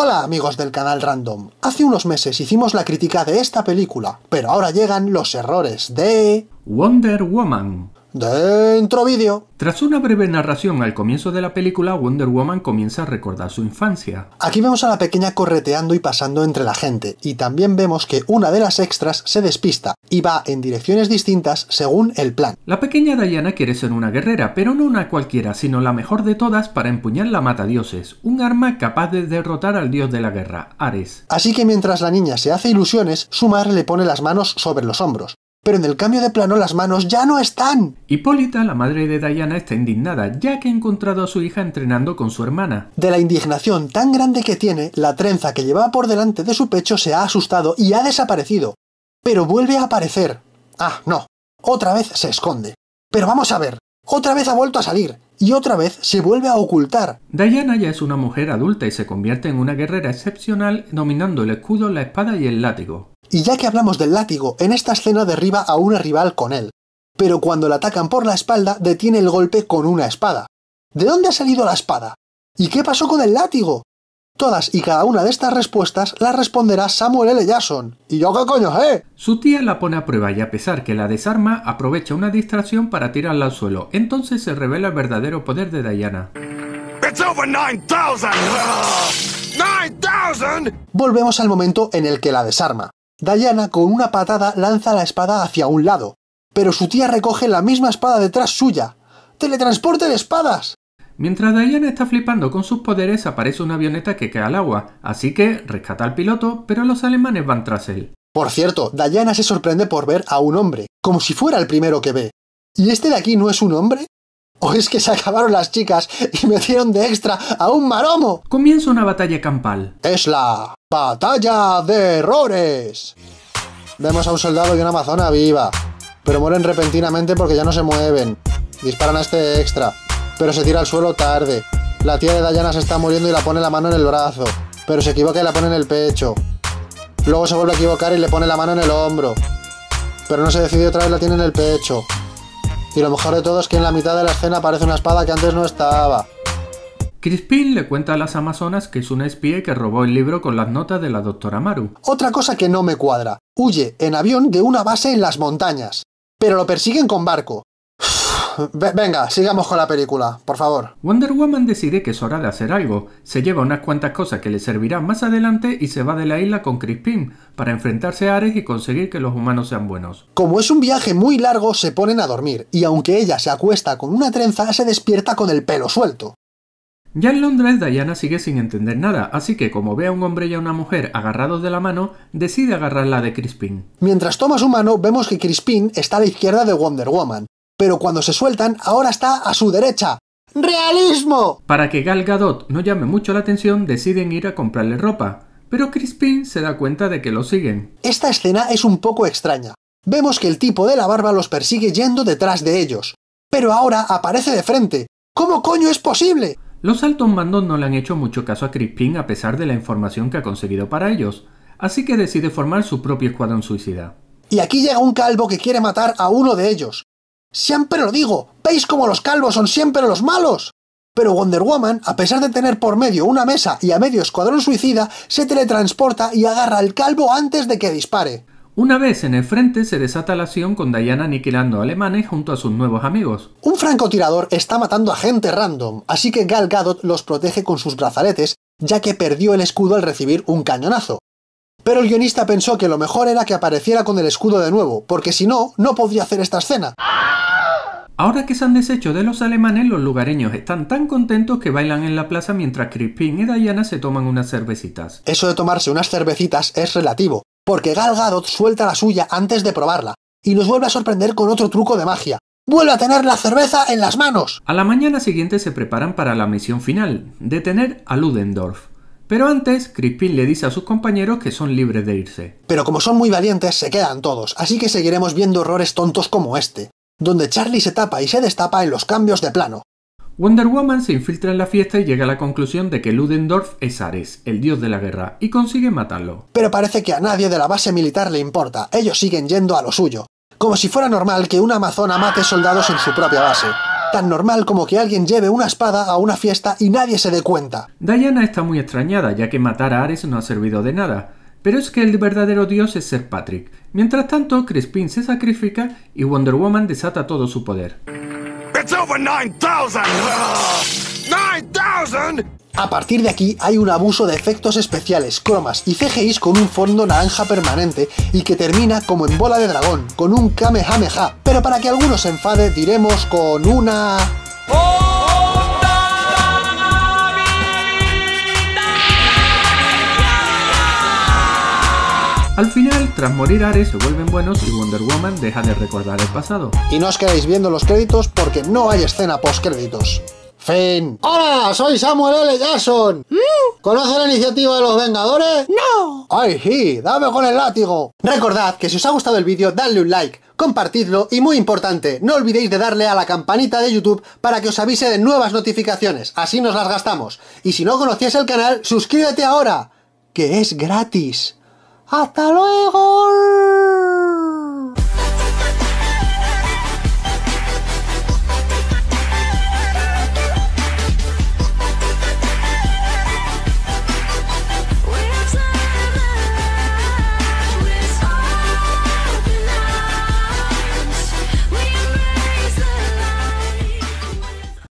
Hola amigos del canal Random, hace unos meses hicimos la crítica de esta película, pero ahora llegan los errores de... Wonder Woman. Dentro vídeo. Tras una breve narración al comienzo de la película, Wonder Woman comienza a recordar su infancia. Aquí vemos a la pequeña correteando y pasando entre la gente, y también vemos que una de las extras se despista y va en direcciones distintas según el plan. La pequeña Diana quiere ser una guerrera, pero no una cualquiera, sino la mejor de todas para empuñar la matadioses, un arma capaz de derrotar al dios de la guerra, Ares. Así que mientras la niña se hace ilusiones, su madre le pone las manos sobre los hombros. Pero en el cambio de plano las manos ya no están. Hipólita, la madre de Diana, está indignada, ya que ha encontrado a su hija entrenando con su hermana. De la indignación tan grande que tiene, la trenza que llevaba por delante de su pecho se ha asustado y ha desaparecido. Pero vuelve a aparecer. Ah, no. Otra vez se esconde. Pero vamos a ver. Otra vez ha vuelto a salir. Y otra vez se vuelve a ocultar. Diana ya es una mujer adulta y se convierte en una guerrera excepcional, dominando el escudo, la espada y el látigo. Y ya que hablamos del látigo, en esta escena derriba a una rival con él. Pero cuando la atacan por la espalda, detiene el golpe con una espada. ¿De dónde ha salido la espada? ¿Y qué pasó con el látigo? Todas y cada una de estas respuestas las responderá Samuel L. Jackson. ¿Y yo qué coño, Su tía la pone a prueba y a pesar que la desarma, aprovecha una distracción para tirarla al suelo. Entonces se revela el verdadero poder de Diana. It's over 9,000! 9,000! Volvemos al momento en el que la desarma. Diana con una patada lanza la espada hacia un lado, pero su tía recoge la misma espada detrás suya. ¡Teletransporte de espadas! Mientras Diana está flipando con sus poderes, aparece una avioneta que cae al agua, así que rescata al piloto, pero los alemanes van tras él. Por cierto, Diana se sorprende por ver a un hombre, como si fuera el primero que ve. ¿Y este de aquí no es un hombre? ¿O es que se acabaron las chicas y metieron de extra a un maromo? Comienza una batalla campal. Es la batalla de errores. Vemos a un soldado y una amazona viva, pero mueren repentinamente porque ya no se mueven. Disparan a este extra, pero se tira al suelo tarde. La tía de Diana se está muriendo y la pone la mano en el brazo, pero se equivoca y la pone en el pecho. Luego se vuelve a equivocar y le pone la mano en el hombro, pero no se decide y otra vez la tiene en el pecho. Y lo mejor de todo es que en la mitad de la escena aparece una espada que antes no estaba. Crispin le cuenta a las amazonas que es una espía que robó el libro con las notas de la doctora Maru. Otra cosa que no me cuadra. Huye en avión de una base en las montañas, pero lo persiguen con barco. Venga, sigamos con la película, por favor. Wonder Woman decide que es hora de hacer algo. Se lleva unas cuantas cosas que le servirán más adelante y se va de la isla con Crispin para enfrentarse a Ares y conseguir que los humanos sean buenos. Como es un viaje muy largo, se ponen a dormir, y aunque ella se acuesta con una trenza, se despierta con el pelo suelto. Ya en Londres, Diana sigue sin entender nada, así que como ve a un hombre y a una mujer agarrados de la mano, decide agarrar la de Crispin. Mientras toma su mano, vemos que Crispin está a la izquierda de Wonder Woman, pero cuando se sueltan, ahora está a su derecha. ¡Realismo! Para que Gal Gadot no llame mucho la atención, deciden ir a comprarle ropa, pero Crispin se da cuenta de que lo siguen. Esta escena es un poco extraña. Vemos que el tipo de la barba los persigue yendo detrás de ellos, pero ahora aparece de frente. ¿Cómo coño es posible? Los altos mandos no le han hecho mucho caso a Crispin a pesar de la información que ha conseguido para ellos, así que decide formar su propio escuadrón suicida. Y aquí llega un calvo que quiere matar a uno de ellos. Siempre lo digo, ¿veis cómo los calvos son siempre los malos? Pero Wonder Woman, a pesar de tener por medio una mesa y a medio escuadrón suicida, se teletransporta y agarra al calvo antes de que dispare. Una vez en el frente se desata la acción con Diana aniquilando a alemanes junto a sus nuevos amigos. Un francotirador está matando a gente random, así que Gal Gadot los protege con sus brazaletes, ya que perdió el escudo al recibir un cañonazo. Pero el guionista pensó que lo mejor era que apareciera con el escudo de nuevo, porque si no, no podría hacer esta escena. Ahora que se han deshecho de los alemanes, los lugareños están tan contentos que bailan en la plaza mientras Crispin y Diana se toman unas cervecitas. Eso de tomarse unas cervecitas es relativo, porque Gal Gadot suelta la suya antes de probarla, y nos vuelve a sorprender con otro truco de magia. ¡Vuelve a tener la cerveza en las manos! A la mañana siguiente se preparan para la misión final, detener a Ludendorff. Pero antes, Crispin le dice a sus compañeros que son libres de irse. Pero como son muy valientes, se quedan todos, así que seguiremos viendo errores tontos como este, donde Charlie se tapa y se destapa en los cambios de plano. Wonder Woman se infiltra en la fiesta y llega a la conclusión de que Ludendorff es Ares, el dios de la guerra, y consigue matarlo. Pero parece que a nadie de la base militar le importa, ellos siguen yendo a lo suyo, como si fuera normal que una amazona mate soldados en su propia base. Tan normal como que alguien lleve una espada a una fiesta y nadie se dé cuenta. Diana está muy extrañada, ya que matar a Ares no ha servido de nada. Pero es que el verdadero dios es Sir Patrick. Mientras tanto, Crispin se sacrifica y Wonder Woman desata todo su poder. It's over 9,000! 9,000! A partir de aquí hay un abuso de efectos especiales, cromas y CGIs con un fondo naranja permanente y que termina como en Bola de Dragón, con un Kamehameha. Pero para que alguno se enfade diremos con una... Al final, tras morir Ares, se vuelven buenos y Wonder Woman deja de recordar el pasado. Y no os quedéis viendo los créditos porque no hay escena postcréditos. Fin. ¡Hola! Soy Samuel L. Jackson. ¿Conoce la iniciativa de los Vengadores? ¡No! ¡Ay, sí! ¡Dame con el látigo! Recordad que si os ha gustado el vídeo, dadle un like, compartidlo y muy importante, no olvidéis de darle a la campanita de YouTube para que os avise de nuevas notificaciones, así nos las gastamos. Y si no conocías el canal, suscríbete ahora, que es gratis. ¡Hasta luego!